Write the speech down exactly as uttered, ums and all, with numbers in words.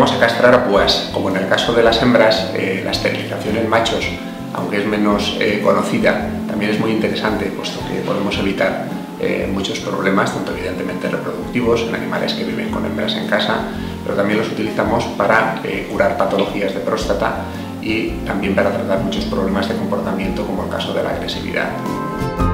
vamos a castrar, pues como en el caso de las hembras, eh, la esterilización en machos, aunque es menos eh, conocida, también es muy interesante, puesto que podemos evitar eh, muchos problemas, tanto evidentemente reproductivos, en animales que viven con hembras en casa, pero también los utilizamos para eh, curar patologías de próstata y también para tratar muchos problemas de comportamiento, como el caso de la agresividad.